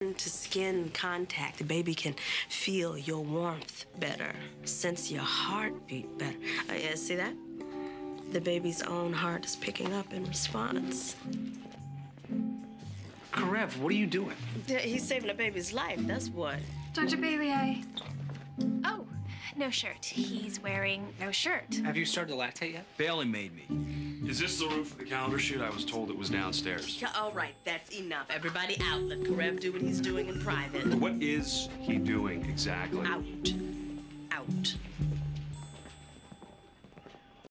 skin-to-skin contact. The baby can feel your warmth better, sense your heartbeat better. Oh, yeah, see that? The baby's own heart is picking up in response. Karev, what are you doing? He's saving the baby's life, that's what. Dr. Bailey, Oh, no shirt. He's wearing no shirt. Have you started to lactate yet? Bailey made me. Is this the room for the calendar shoot? I was told it was downstairs. Yeah, all right, that's enough. Everybody out. Let Karev do what he's doing in private. What is he doing exactly? Out. Out.